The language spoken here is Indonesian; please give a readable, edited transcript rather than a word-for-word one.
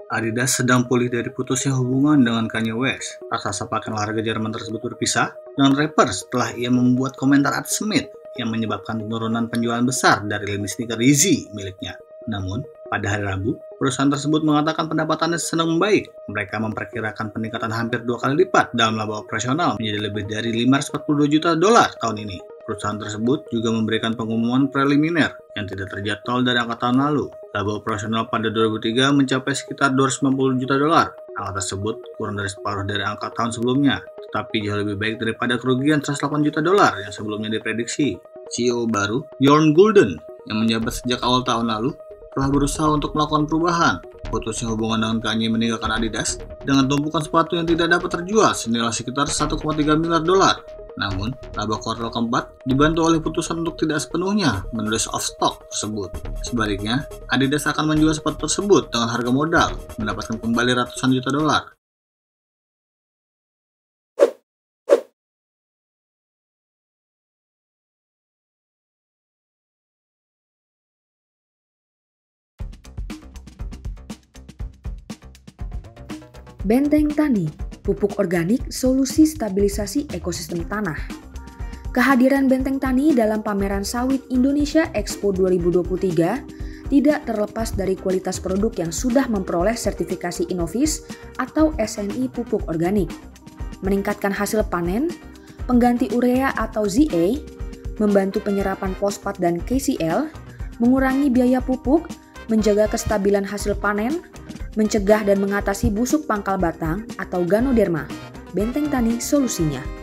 Adidas sedang pulih dari putusnya hubungan dengan Kanye West. Raksasa pakaian olahraga Jerman tersebut berpisah dengan rapper setelah ia membuat komentar antisemitis yang menyebabkan penurunan penjualan besar dari lini sneaker Yeezy miliknya. Namun, pada hari Rabu, perusahaan tersebut mengatakan pendapatannya sedang membaik. Mereka memperkirakan peningkatan hampir 2 kali lipat dalam laba operasional menjadi lebih dari $542 juta tahun ini. Perusahaan tersebut juga memberikan pengumuman preliminar yang tidak terjadwal dari angka tahun lalu. Laba operasional pada 2003 mencapai sekitar $290 juta. Angka tersebut kurang dari separuh dari angka tahun sebelumnya, tetapi jauh lebih baik daripada kerugian $108 juta yang sebelumnya diprediksi. CEO baru, Bjorn Gulden, yang menjabat sejak awal tahun lalu, telah berusaha untuk melakukan perubahan. Putusnya hubungan dengan Kanye meninggalkan Adidas dengan tumpukan sepatu yang tidak dapat terjual senilai sekitar $1,3 miliar. Namun, laba kuartal keempat dibantu oleh putusan untuk tidak sepenuhnya menulis off stock tersebut. Sebaliknya, Adidas akan menjual sepatu tersebut dengan harga modal, mendapatkan kembali ratusan juta dolar. Benteng Tani, pupuk organik solusi stabilisasi ekosistem tanah. Kehadiran Benteng Tani dalam pameran sawit Indonesia Expo 2023 tidak terlepas dari kualitas produk yang sudah memperoleh sertifikasi Innovis atau SNI pupuk organik, meningkatkan hasil panen, pengganti urea atau ZA, membantu penyerapan fosfat dan KCl, mengurangi biaya pupuk, menjaga kestabilan hasil panen, mencegah dan mengatasi busuk pangkal batang atau ganoderma. Benteng Tani solusinya.